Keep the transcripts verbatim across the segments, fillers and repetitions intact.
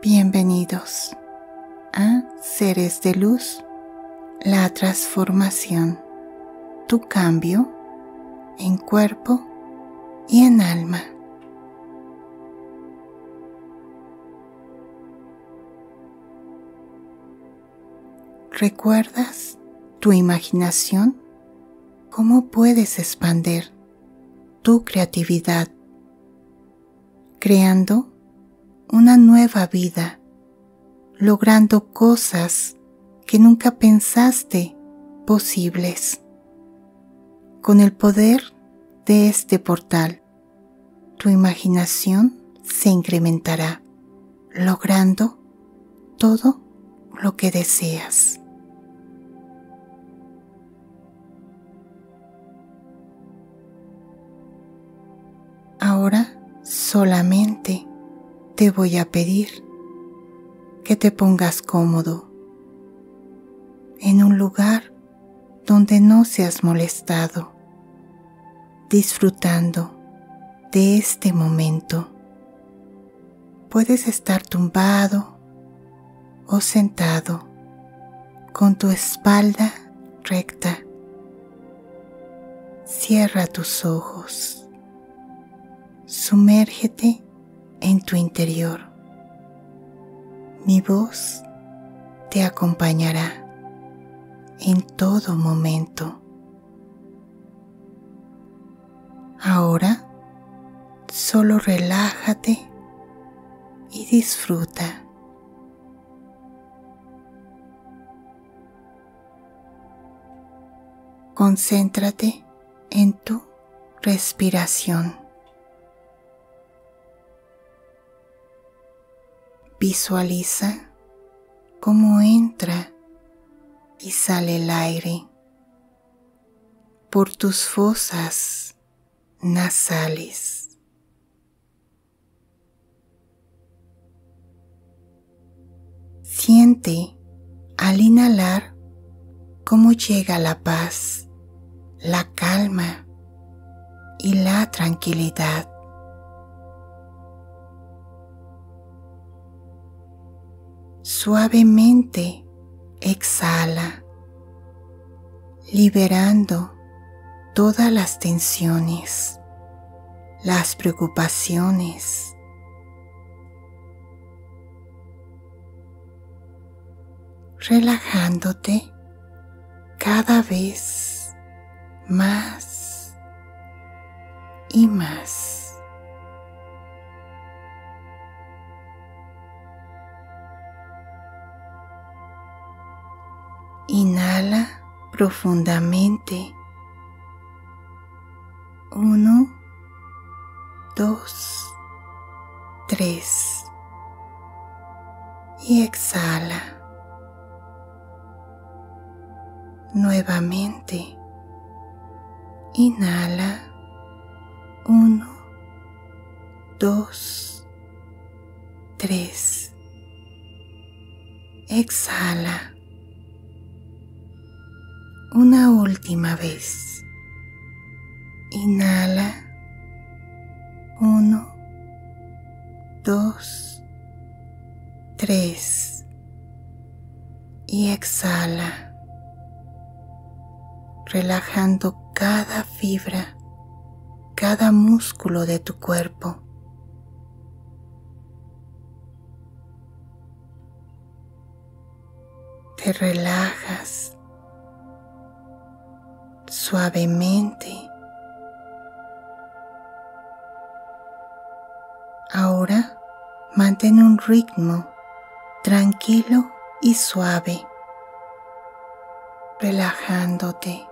Bienvenidos a Seres de Luz, la transformación, tu cambio en cuerpo y en alma. ¿Recuerdas tu imaginación? ¿Cómo puedes expandir tu creatividad, creando una nueva vida, logrando cosas que nunca pensaste posibles? Con el poder de este portal, tu imaginación se incrementará, logrando todo lo que deseas. Ahora solamente te voy a pedir que te pongas cómodo en un lugar donde no seas molestado, disfrutando de este momento. Puedes estar tumbado o sentado con tu espalda recta. Cierra tus ojos. Sumérgete en tu interior. Mi voz te acompañará en todo momento. Ahora solo relájate y disfruta. Concéntrate en tu respiración. Visualiza cómo entra y sale el aire por tus fosas nasales. Siente al inhalar cómo llega la paz, la calma y la tranquilidad. Suavemente exhala, liberando todas las tensiones, las preocupaciones. Relajándote cada vez más y más. Inhala profundamente. Uno, dos, tres. Y exhala. Nuevamente. Inhala. Uno, dos, tres. Exhala. Una última vez. Inhala. Uno, dos, tres. Y exhala, relajando cada fibra, cada músculo de tu cuerpo. Te relajas suavemente. Ahora mantén un ritmo tranquilo y suave, relajándote.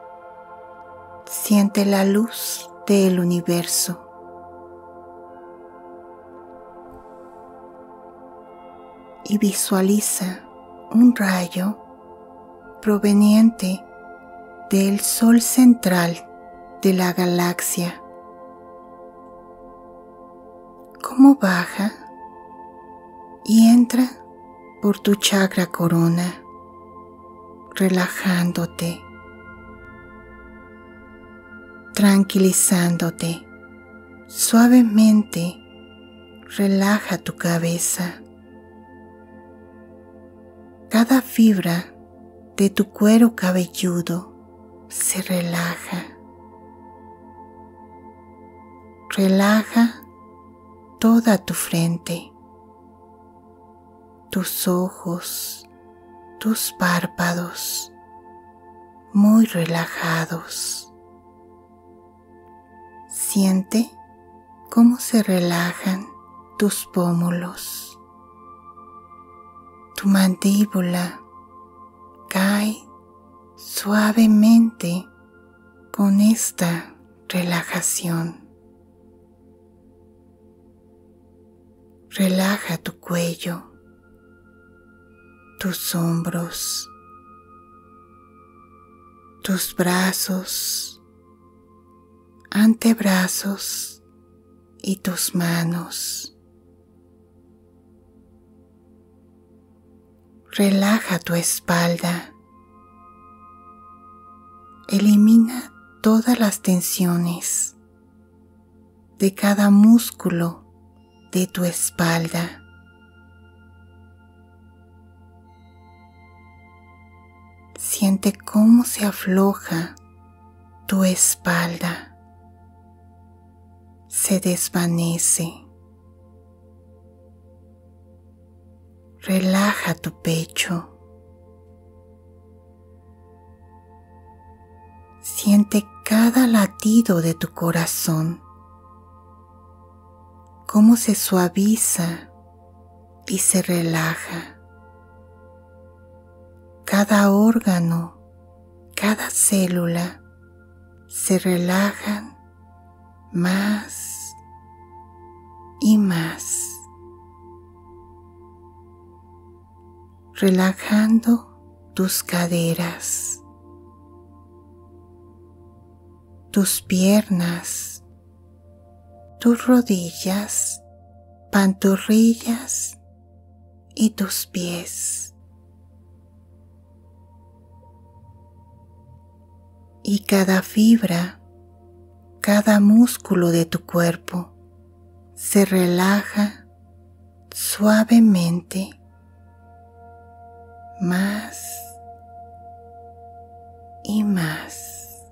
Siente la luz del universo. Y visualiza un rayo proveniente del sol central de la galaxia. Cómo baja y entra por tu chakra corona, relajándote, tranquilizándote. Suavemente relaja tu cabeza, Cada fibra de tu cuero cabelludo se relaja. Relaja toda tu frente, tus ojos, tus párpados, muy relajados. Siente cómo se relajan tus pómulos. Tu mandíbula cae suavemente con esta relajación. Relaja tu cuello, tus hombros, tus brazos, antebrazos y tus manos. Relaja tu espalda. Elimina todas las tensiones de cada músculo de tu espalda. Siente cómo se afloja tu espalda, se desvanece. Relaja tu pecho. Siente cada latido de tu corazón, cómo se suaviza y se relaja. Cada órgano, cada célula se relajan más y más, relajando tus caderas, tus piernas, tus rodillas, pantorrillas y tus pies. Y cada fibra, cada músculo de tu cuerpo se relaja suavemente, más y más.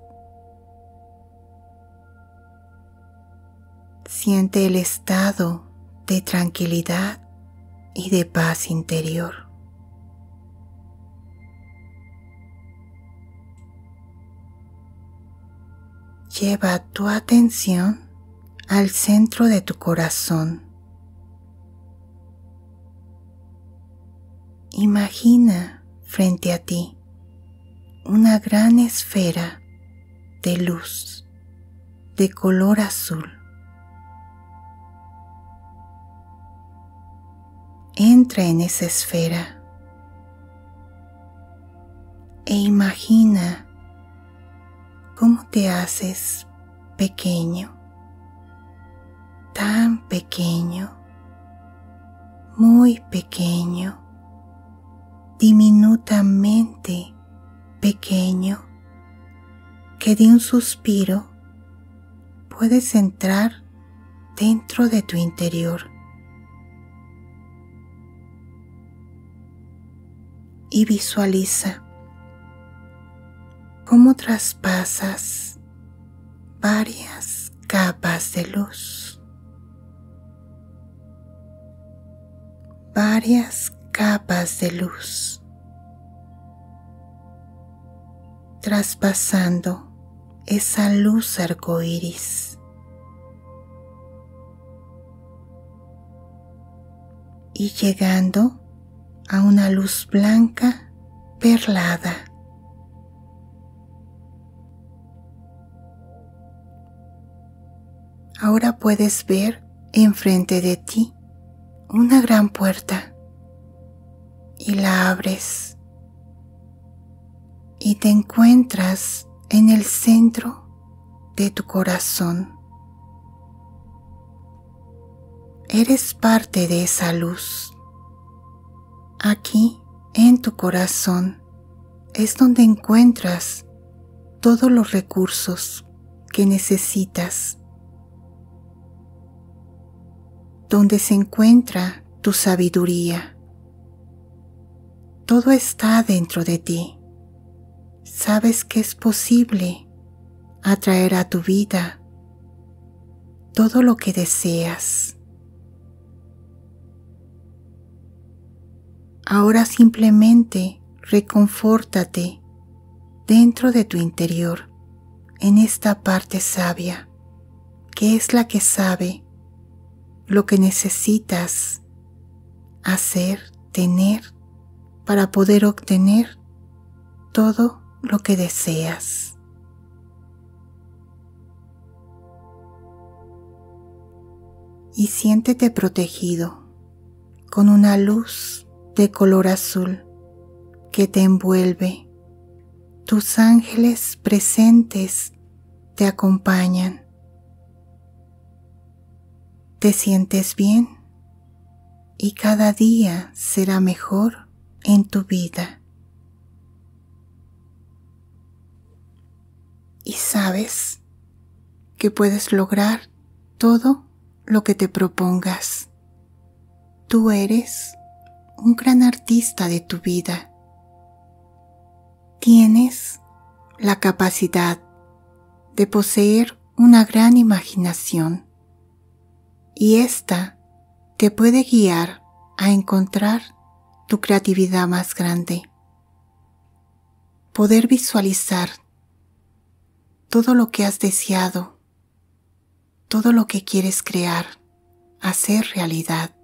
Siente el estado de tranquilidad y de paz interior. Lleva tu atención al centro de tu corazón. Imagina frente a ti una gran esfera de luz de color azul. Entra en esa esfera e imagina cómo te haces pequeño, tan pequeño, muy pequeño, diminutamente pequeño, que de un suspiro puedes entrar dentro de tu interior y visualiza cómo traspasas varias capas de luz, varias capas de luz, traspasando esa luz arcoíris y llegando a una luz blanca perlada. Ahora puedes ver enfrente de ti una gran puerta y la abres y te encuentras en el centro de tu corazón. Eres parte de esa luz. Aquí, en tu corazón, es donde encuentras todos los recursos que necesitas, donde se encuentra tu sabiduría, Todo está dentro de ti. Sabes que es posible atraer a tu vida todo lo que deseas. Ahora simplemente reconfórtate dentro de tu interior, en esta parte sabia, que es la que sabe lo que necesitas hacer, tener, para poder obtener todo lo que deseas. Y siéntete protegido con una luz de color azul que te envuelve. Tus ángeles presentes te acompañan. Te sientes bien y cada día será mejor en tu vida. Y sabes que puedes lograr todo lo que te propongas. Tú eres un gran artista de tu vida. Tienes la capacidad de poseer una gran imaginación y esta te puede guiar a encontrar tu creatividad más grande. Poder visualizar todo lo que has deseado, todo lo que quieres crear, hacer realidad.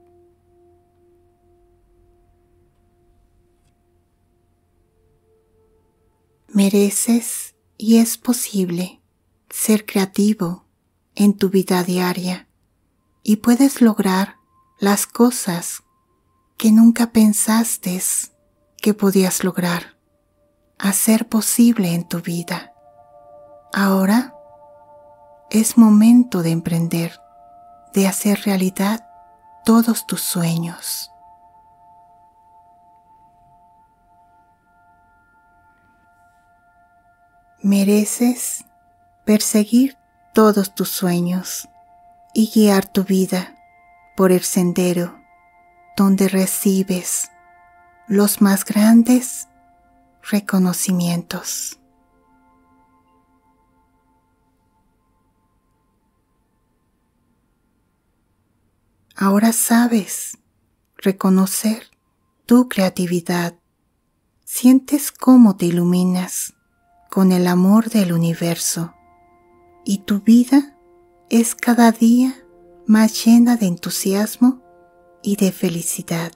Mereces y es posible ser creativo en tu vida diaria y puedes lograr las cosas que nunca pensaste que podías lograr, hacer posible en tu vida. Ahora es momento de emprender, de hacer realidad todos tus sueños. Mereces perseguir todos tus sueños y guiar tu vida por el sendero donde recibes los más grandes reconocimientos. Ahora sabes reconocer tu creatividad. Sientes cómo te iluminas con el amor del universo y tu vida es cada día más llena de entusiasmo y de felicidad.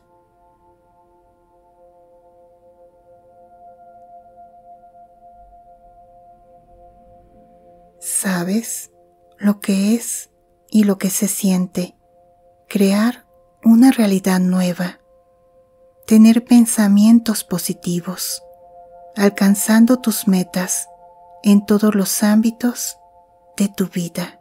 Sabes lo que es y lo que se siente crear una realidad nueva, tener pensamientos positivos, alcanzando tus metas en todos los ámbitos de tu vida.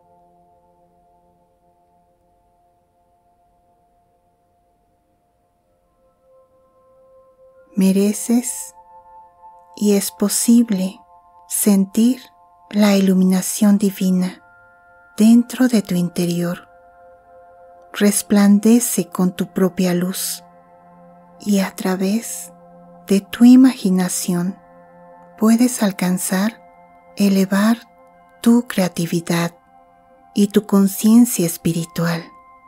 Mereces y es posible sentir la iluminación divina dentro de tu interior. Resplandece con tu propia luz y a través de tu imaginación puedes alcanzar, elevar tu creatividad y tu conciencia espiritual.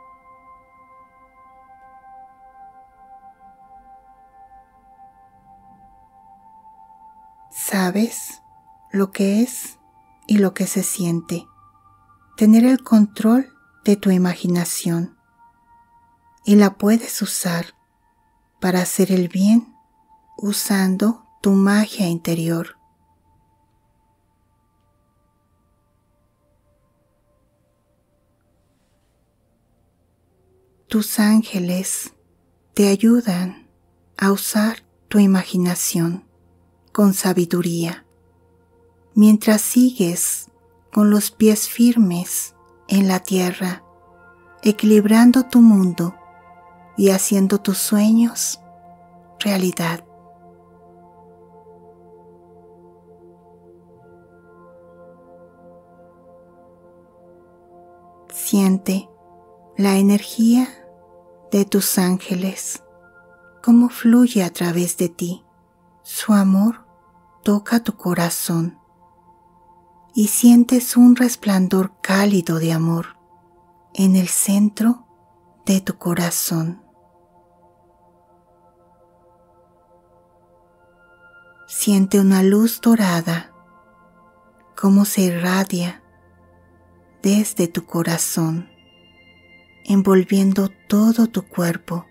Sabes lo que es y lo que se siente, tener el control de tu imaginación y la puedes usar para hacer el bien usando tu magia interior. Tus ángeles te ayudan a usar tu imaginación con sabiduría, mientras sigues con los pies firmes en la tierra, equilibrando tu mundo y haciendo tus sueños realidad. Siente la energía de tus ángeles cómo fluye a través de ti. Su amor toca tu corazón y sientes un resplandor cálido de amor en el centro de tu corazón. Siente una luz dorada, cómo se irradia desde tu corazón, envolviendo todo tu cuerpo.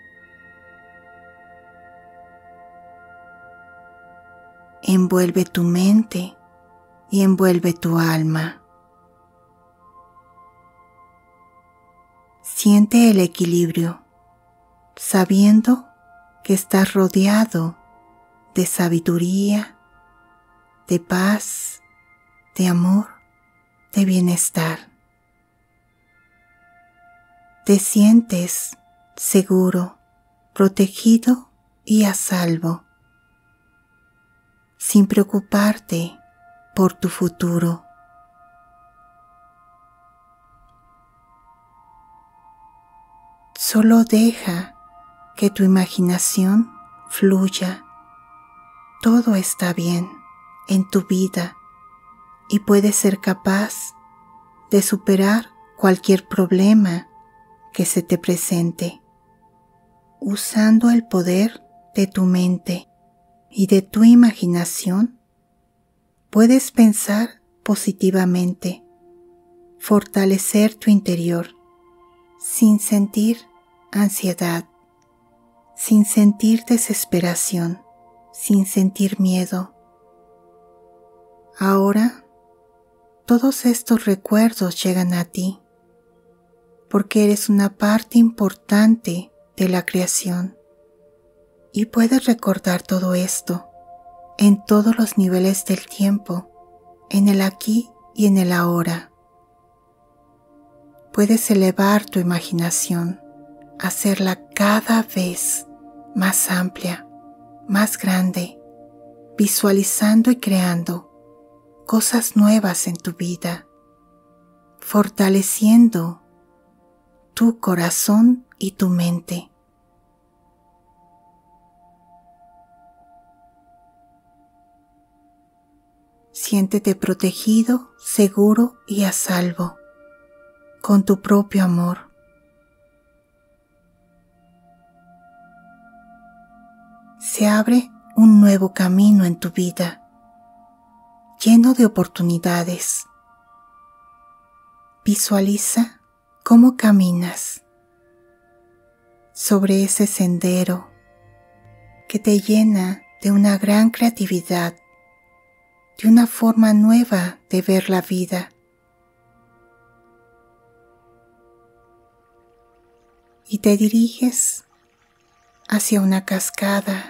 Envuelve tu mente y envuelve tu alma. Siente el equilibrio, sabiendo que estás rodeado de sabiduría, de paz, de amor, de bienestar. Te sientes seguro, protegido y a salvo, sin preocuparte por tu futuro. Solo deja que tu imaginación fluya. Todo está bien en tu vida y puedes ser capaz de superar cualquier problema que se te presente, usando el poder de tu mente y de tu imaginación. Puedes pensar positivamente, fortalecer tu interior, sin sentir ansiedad, sin sentir desesperación, sin sentir miedo. Ahora, todos estos recuerdos llegan a ti, porque eres una parte importante de la creación y puedes recordar todo esto en todos los niveles del tiempo, en el aquí y en el ahora. Puedes elevar tu imaginación, hacerla cada vez más amplia, más grande, visualizando y creando cosas nuevas en tu vida, fortaleciendo tu corazón y tu mente. Siéntete protegido, seguro y a salvo, con tu propio amor. Se abre un nuevo camino en tu vida, lleno de oportunidades. Visualiza cómo caminas sobre ese sendero que te llena de una gran creatividad, de una forma nueva de ver la vida. Y te diriges hacia una cascada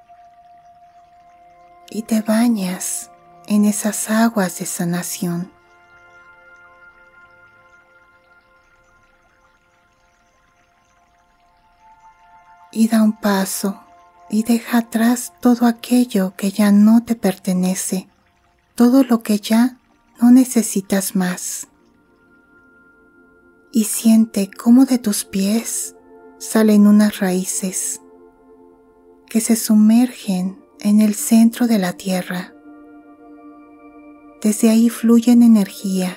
y te bañas en esas aguas de sanación. Y da un paso y deja atrás todo aquello que ya no te pertenece, todo lo que ya no necesitas más. Y siente cómo de tus pies salen unas raíces que se sumergen en el centro de la tierra. Desde ahí fluyen energía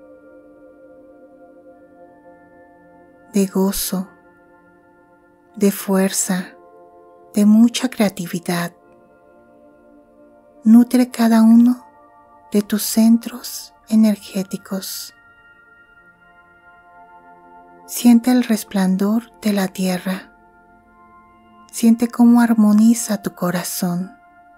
de gozo, de fuerza, de mucha creatividad. Nutre cada uno de tus centros energéticos. Siente el resplandor de la tierra. Siente cómo armoniza tu corazón.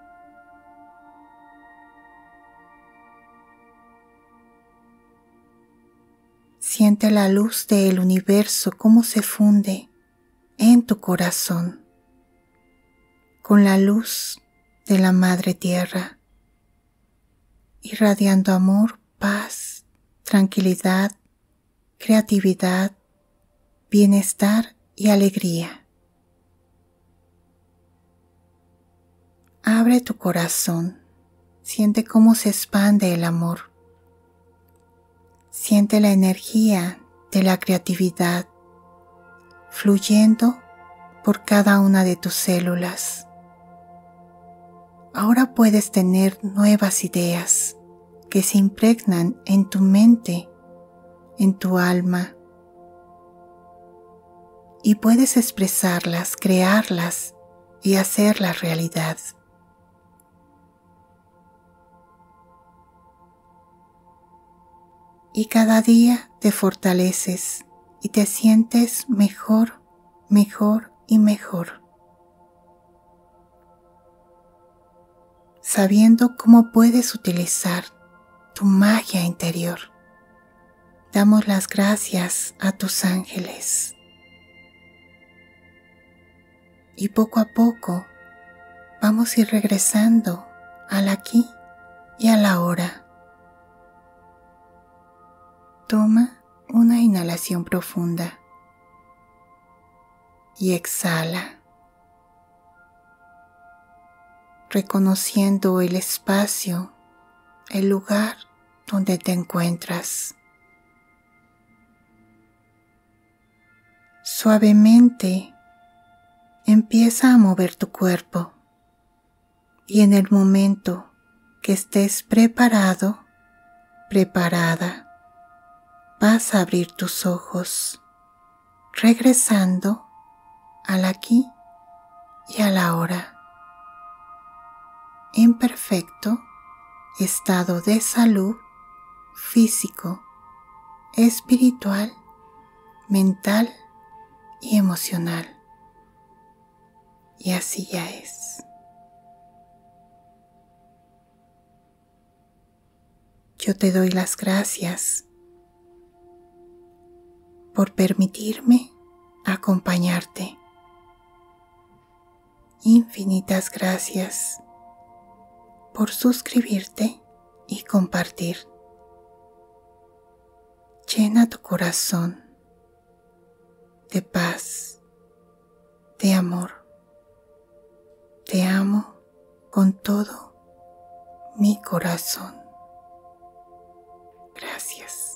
Siente la luz del universo cómo se funde en tu corazón con la luz de la Madre Tierra, irradiando amor, paz, tranquilidad, creatividad, bienestar y alegría. Abre tu corazón, siente cómo se expande el amor. Siente la energía de la creatividad fluyendo por cada una de tus células. Ahora puedes tener nuevas ideas que se impregnan en tu mente, en tu alma, y puedes expresarlas, crearlas y hacerlas realidad. Y cada día te fortaleces y te sientes mejor, mejor y mejor, sabiendo cómo puedes utilizar tu magia interior. Damos las gracias a tus ángeles. Y poco a poco vamos a ir regresando al aquí y a la ahora. Toma una inhalación profunda y exhala, reconociendo el espacio, el lugar donde te encuentras. Suavemente empieza a mover tu cuerpo y en el momento que estés preparado, preparada, vas a abrir tus ojos, regresando al aquí y a la ahora, en perfecto estado de salud físico, espiritual, mental y emocional. Y así ya es. Yo te doy las gracias por permitirme acompañarte. Infinitas gracias por suscribirte y compartir. Llena tu corazón de paz, de amor. Te amo con todo mi corazón. Gracias.